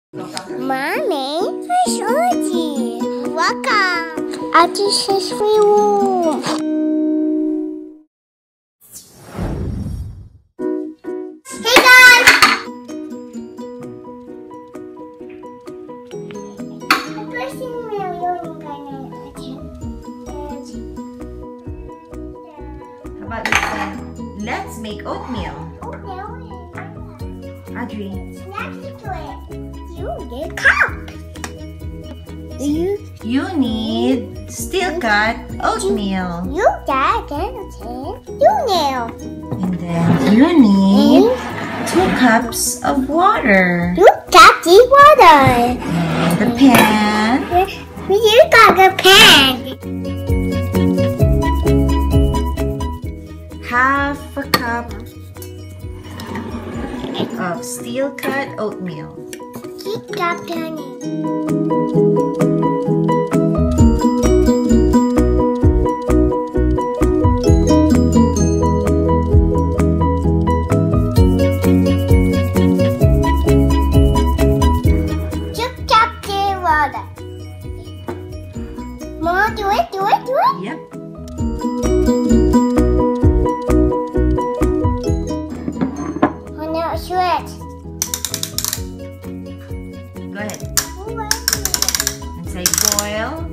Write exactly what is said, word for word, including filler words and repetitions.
Mommy, where's Audrey? Welcome. Audrey's free room. Hey guys! The person really only gonna How about this one? Let's make oatmeal. Audrey. Next to it, you need a cup. You You need steel cut oatmeal. you got it. You nail. And then you need two cups of water. You got the water. And the pan. You got a pan. Half a cup of steel cut oatmeal. Keep that turning. Keep tap the water. Mom, do it, do it, do it. Yep. Oh no, switch. Go ahead. And say boil.